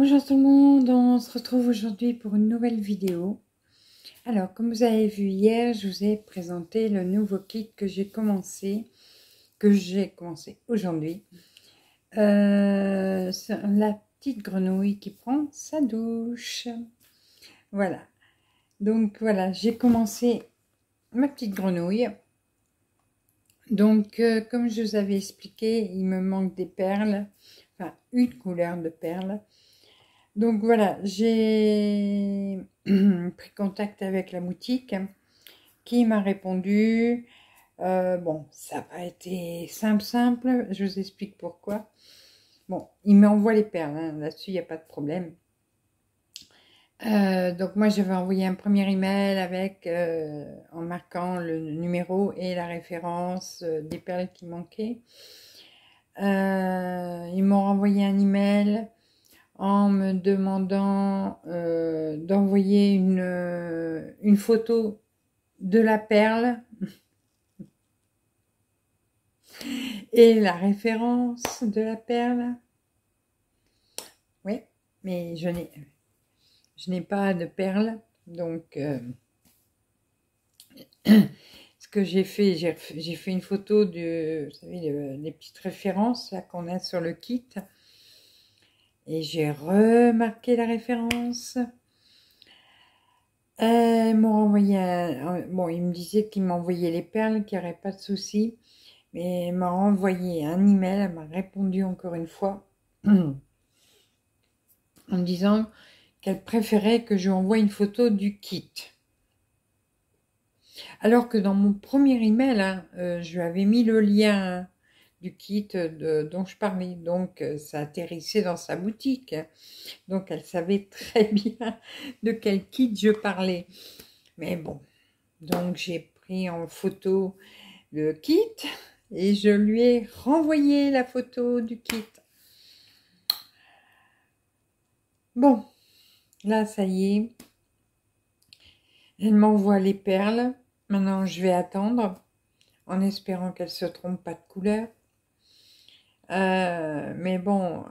Bonjour tout le monde, on se retrouve aujourd'hui pour une nouvelle vidéo. Alors, comme vous avez vu hier, je vous ai présenté le nouveau kit que j'ai commencé aujourd'hui. C'est la petite grenouille qui prend sa douche. Voilà. Donc voilà, j'ai commencé ma petite grenouille. Donc, comme je vous avais expliqué, il me manque des perles, enfin une couleur de perles. Donc voilà, j'ai pris contact avec la boutique qui m'a répondu. Bon, ça n'a pas été simple, je vous explique pourquoi. Bon, il m'envoie les perles, hein, là-dessus il n'y a pas de problème. Donc moi j'avais envoyé un premier email avec en marquant le numéro et la référence des perles qui manquaient. Ils m'ont renvoyé un email en me demandant d'envoyer une photo de la perle et la référence de la perle. Oui, mais je n'ai pas de perle, donc ce que j'ai fait, j'ai fait une photo de, vous savez, des petites références là qu'on a sur le kit, et j'ai remarqué la référence. Ils m'ont envoyé bon, ils me disaient qu'ils m'envoyaient les perles, qu'il n'y aurait pas de souci. Mais elle m'a envoyé un email, elle m'a répondu encore une fois en me disant qu'elle préférait que je lui envoie une photo du kit. Alors que dans mon premier email, hein, je lui avais mis le lien du kit dont je parlais. Donc ça atterrissait dans sa boutique. Donc elle savait très bien de quel kit je parlais. Mais bon, donc j'ai pris en photo le kit et je lui ai renvoyé la photo du kit. Bon, là ça y est, elle m'envoie les perles. Maintenant je vais attendre en espérant qu'elle se trompe pas de couleur. Mais bon,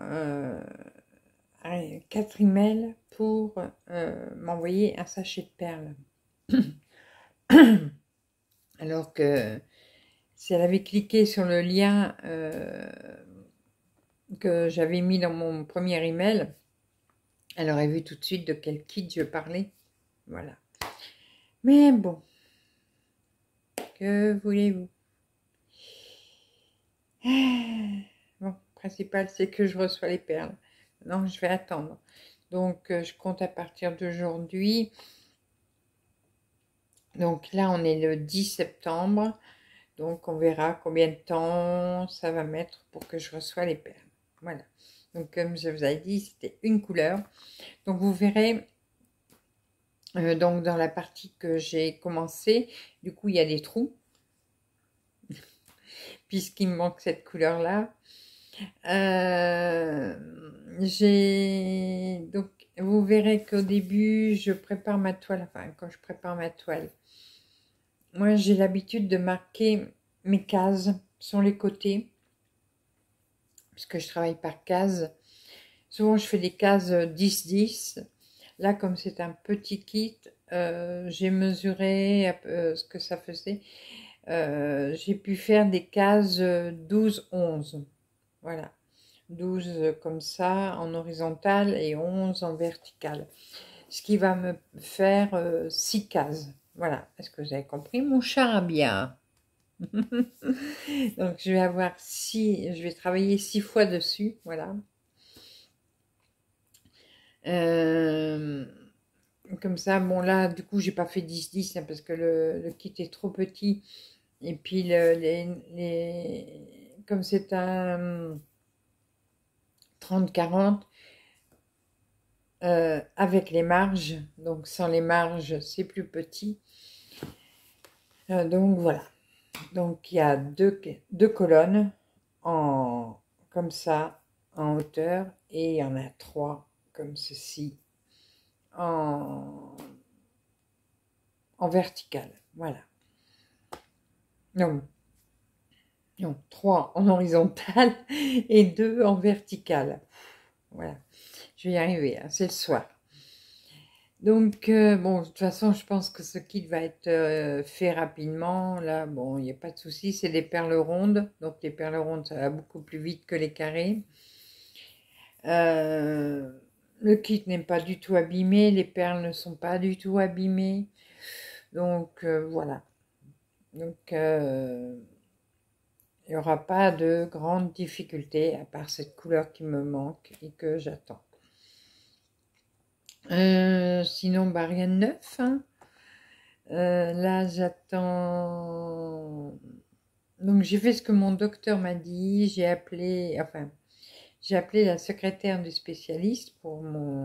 4 emails pour m'envoyer un sachet de perles. Alors que si elle avait cliqué sur le lien que j'avais mis dans mon premier email, elle aurait vu tout de suite de quel kit je parlais. Voilà. Mais bon, que voulez-vous? Bon, le principal, c'est que je reçois les perles. Non, je vais attendre. Donc, je compte à partir d'aujourd'hui. Donc là, on est le 10 septembre. Donc, on verra combien de temps ça va mettre pour que je reçoive les perles. Voilà. Donc, comme je vous avais dit, c'était une couleur. Donc, vous verrez, donc dans la partie que j'ai commencé, du coup, il y a des trous. Puisqu'il me manque cette couleur-là. Donc, vous verrez qu'au début, je prépare ma toile. Enfin, quand je prépare ma toile, moi, j'ai l'habitude de marquer mes cases sur les côtés. Puisque je travaille par cases. Souvent, je fais des cases 10-10. Là, comme c'est un petit kit, j'ai mesuré ce que ça faisait. J'ai pu faire des cases 12-11. Voilà. 12 comme ça en horizontal et 11 en vertical. Ce qui va me faire 6 cases. Voilà. Est-ce que vous avez compris mon charabia? Donc je vais avoir je vais travailler 6 fois dessus. Voilà. Comme ça, bon là, du coup, j'ai pas fait 10-10 hein, parce que le kit est trop petit. Et puis, comme c'est un 30-40, avec les marges, donc sans les marges, c'est plus petit. Donc voilà. Donc il y a deux colonnes comme ça, en hauteur, et il y en a 3 comme ceci en vertical. Voilà. Non, 3 en horizontal et 2 en vertical. Voilà. Je vais y arriver, hein, c'est le soir. Donc, bon, de toute façon, je pense que ce kit va être fait rapidement. Là, bon, il n'y a pas de souci, c'est des perles rondes. Donc, les perles rondes, ça va beaucoup plus vite que les carrés. Le kit n'est pas du tout abîmé, les perles ne sont pas du tout abîmées. Donc, voilà. Donc, il n'y aura pas de grandes difficultés, à part cette couleur qui me manque et que j'attends. Sinon, bah, rien de neuf, hein. Là, j'attends. Donc, j'ai fait ce que mon docteur m'a dit. J'ai appelé la secrétaire du spécialiste pour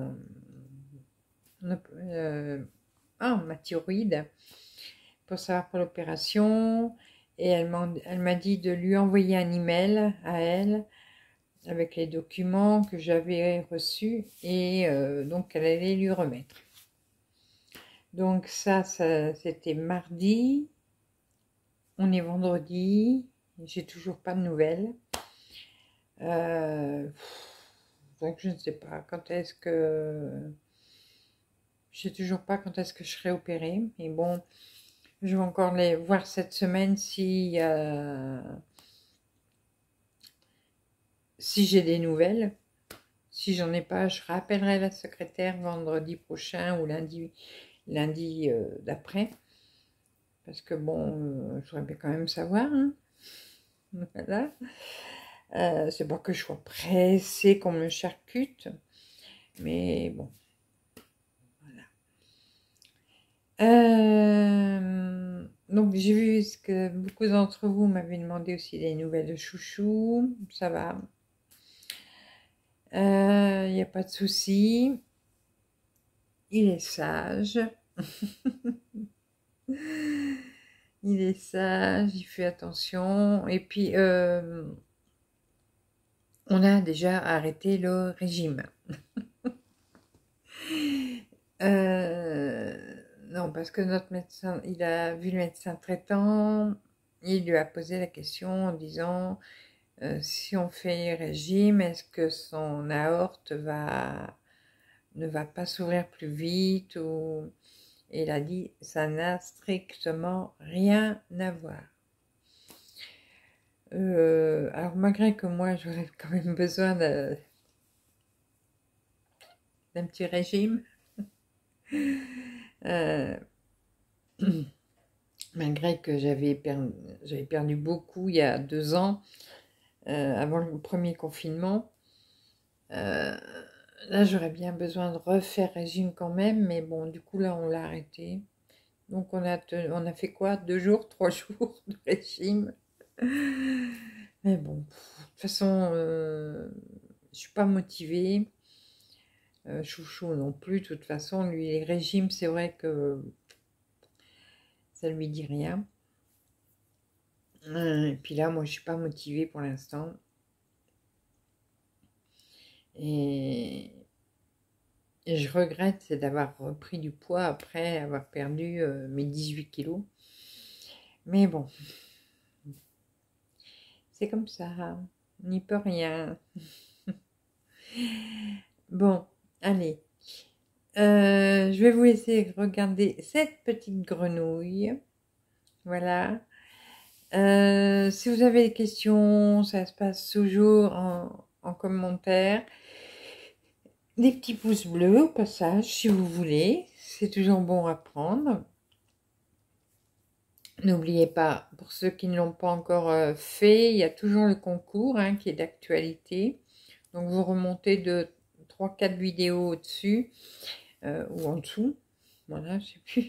ma thyroïde, pour savoir pour l'opération. Et elle m'a dit de lui envoyer un email à elle avec les documents que j'avais reçus et donc elle allait lui remettre. Donc ça c'était mardi, on est vendredi, j'ai toujours pas de nouvelles. Donc je ne sais pas quand est-ce que... Je sais toujours pas quand est-ce que je serai opérée, mais bon, je vais encore les voir cette semaine si j'ai des nouvelles. Si j'en ai pas, je rappellerai la secrétaire vendredi prochain ou lundi d'après. Parce que bon, je voudrais bien quand même savoir, hein. Voilà. C'est pas que je sois pressée qu'on me charcute, mais bon. Voilà. Donc j'ai vu ce que beaucoup d'entre vous m'avaient demandé aussi des nouvelles de Chouchou. Ça va. Il n'y a pas de souci. Il est sage. Il est sage, il fait attention. Et puis, on a déjà arrêté le régime. Non, parce que notre médecin, il a vu le médecin traitant, il lui a posé la question en disant si on fait régime, est-ce que son aorte ne va pas s'ouvrir plus vite ou... Et il a dit ça n'a strictement rien à voir. Alors malgré que moi j'aurais quand même besoin d'un petit régime, malgré que j'avais perdu beaucoup il y a 2 ans, avant le premier confinement, là j'aurais bien besoin de refaire régime quand même, mais bon du coup là on l'a arrêté. Donc on a fait quoi, 2 jours, 3 jours de régime. Mais bon, de toute façon, je suis pas motivée. Chouchou non plus, de toute façon, lui, les régimes, c'est vrai que ça lui dit rien. Et puis là, moi, je suis pas motivée pour l'instant. Et je regrette d'avoir repris du poids après avoir perdu mes 18 kilos. Mais bon, c'est comme ça, on n'y peut rien. Bon, allez. Je vais vous laisser regarder cette petite grenouille. Voilà. Si vous avez des questions, ça se passe toujours en commentaire. Des petits pouces bleus au passage, si vous voulez. C'est toujours bon à prendre. N'oubliez pas, pour ceux qui ne l'ont pas encore fait, il y a toujours le concours qui est d'actualité. Donc vous remontez de 3-4 vidéos au-dessus ou en dessous. Voilà, je sais plus.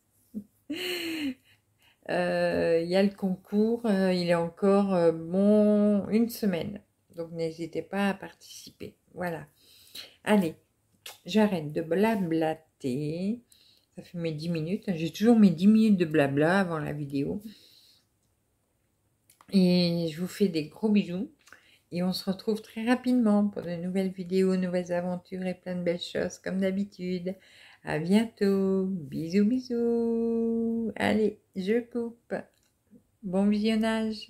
Il y a le concours, il est encore bon une semaine. Donc n'hésitez pas à participer. Voilà. Allez, j'arrête de blablater. Ça fait mes 10 minutes. J'ai toujours mes 10 minutes de blabla avant la vidéo. Et je vous fais des gros bisous. Et on se retrouve très rapidement pour de nouvelles vidéos, nouvelles aventures et plein de belles choses comme d'habitude. À bientôt. Bisous, bisous. Allez, je coupe. Bon visionnage.